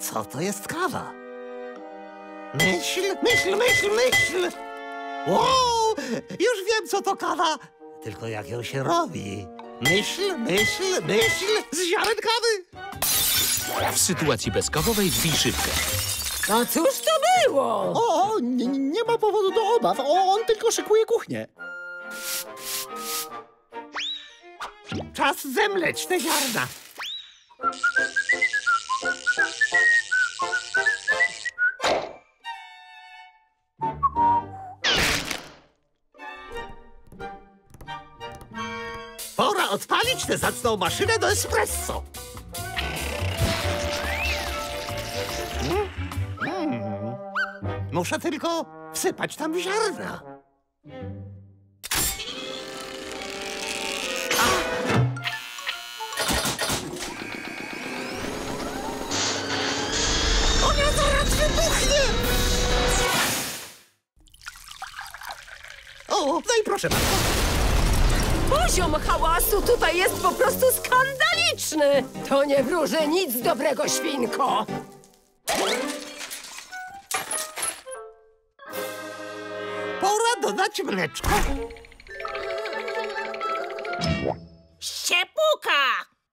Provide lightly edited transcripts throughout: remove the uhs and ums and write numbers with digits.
Co to jest kawa? Myśl, myśl, myśl, myśl! Wow! Już wiem, co to kawa! Tylko jak ją się robi? Myśl, myśl, myśl z ziaren kawy! W sytuacji bezkawowej wbij szybkę. A cóż to było? O, nie ma powodu do obaw. On tylko szykuje kuchnię. Czas zemleć te ziarna. Pora odpalić tę zacną maszynę do espresso. Muszę tylko wsypać tam ziarna. Ona zaraz wybuchnie! O, no i proszę bardzo. Poziom hałasu tutaj jest po prostu skandaliczny! To nie wróży nic dobrego, świnko! Pora dodać mleczko. Ściepuka!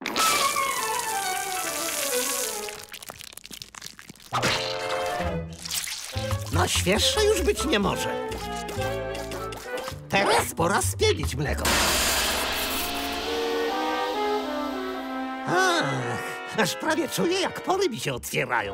No świeższe już być nie może. Teraz pora spienić mleko. Ach, aż prawie czuję, jak pory mi się otwierają.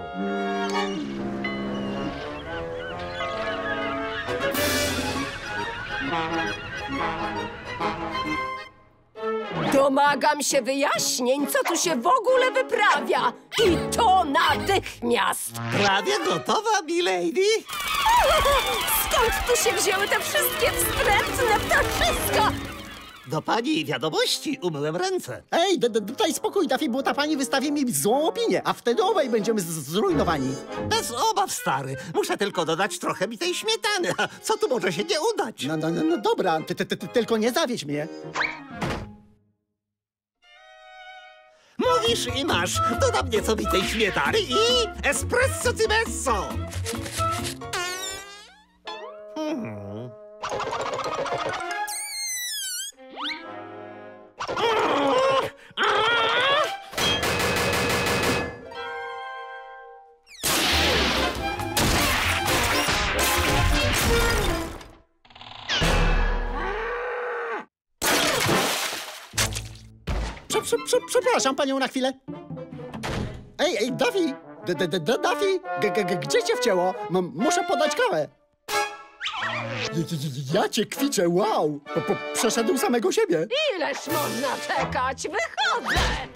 Domagam się wyjaśnień, co tu się w ogóle wyprawia! I to natychmiast! Prawie gotowa, milady? Skąd tu się wzięły te wszystkie wstrętne ptaszyska? Do pani wiadomości umyłem ręce. Ej, daj spokój, Daffy, bo ta pani wystawi mi złą opinię, a wtedy obaj będziemy zrujnowani. Bez obaw, stary. Muszę tylko dodać trochę mi tej śmietany. A co tu może się nie udać? No dobra, tylko nie zawiedź mnie. Mówisz i masz. Dodam nieco mi tej śmietany i espresso cymesso. Przepraszam panią na chwilę. Ej, Daffy! Daffy! Gdzie cię wcięło? Muszę podać kawę. Ja cię kwiczę, wow! Przeszedł samego siebie. Ileż można czekać? Wychodzę!